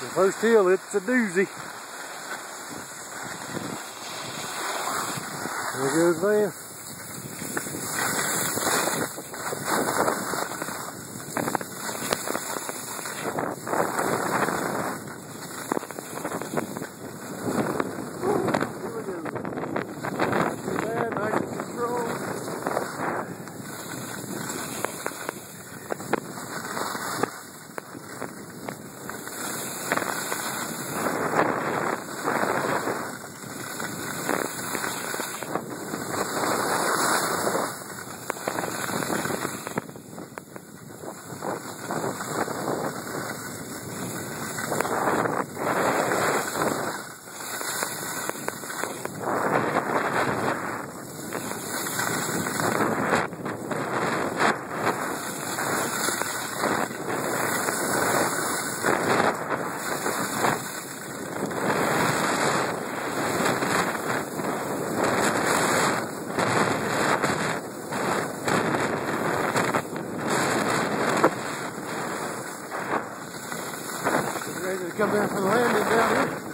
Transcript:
The first hill, it's a doozy. There goes Van. Ready to come down for the landing down here.